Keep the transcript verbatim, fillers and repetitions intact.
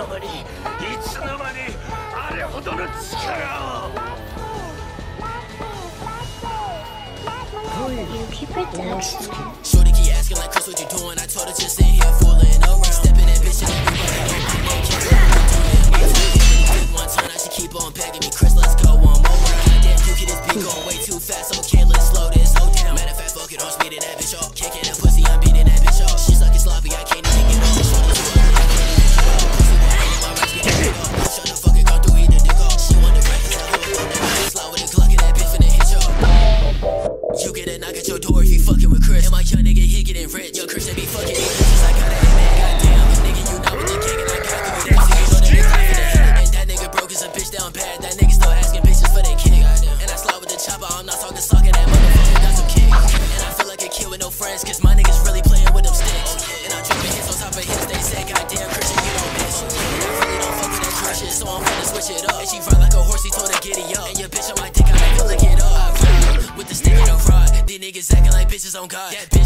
You keep protection. Shorty keep asking like Chris, what you doing? I told her just sit here fooling around. Stepping that bitch and everybody one time I should keep on begging me. Chris, let's go one more round. Goddamn, you get this beat going way too fast, so okay, let's slow this, slow down. Matter of fact, fuck it, I'm speeding that bitch off. Kicking that pussy, I'm beating that bitch off. She's like it's sloppy, I can't even get off. Shut the fuck it, go through either dick off. She want the right to slide with a Glock and that bitch finna hit y'all. You get a knock at your door if you fucking with Chris. And my young nigga, he getting rich. Yo, Chris, they be fucking with bitches. I got a hit, man, goddamn. Nigga, you know what the king and I got through that. You know that they clap for the hit. And that nigga broke as a bitch down bad. That nigga still asking bitches for their kick. And I slide with the chopper, I'm not talking soccer. That motherfucker got some kick. And I feel like a kid with no friends, cause my niggas really playing with them sticks. And I'm dropping hits on top of hits. They say, goddamn, Christian, you don't miss. And I really don't fuck with that trash shit, so I'm finna switch it up. And she ride like a horse, he told her giddy up. And your bitch on my dick, I make her lick it up. With the stick and the rod, these niggas acting like bitches on God. That bitch